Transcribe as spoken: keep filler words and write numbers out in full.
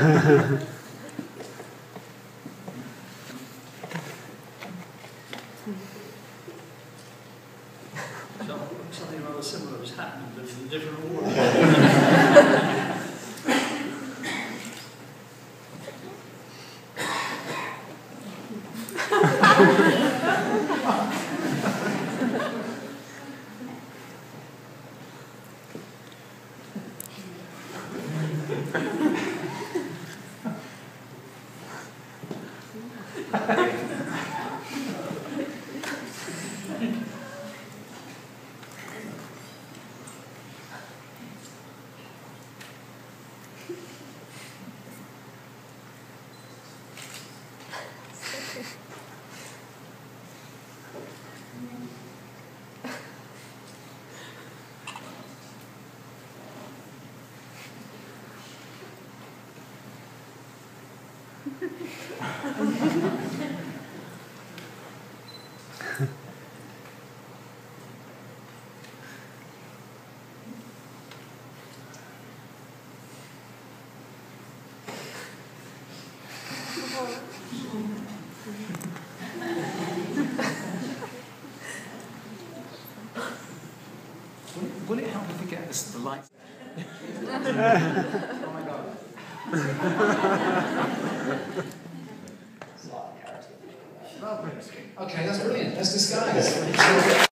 Something rather similar has happened, but in a different order. Will it help if we get this, the lights? Oh my God. Okay, that's brilliant. That's disguise.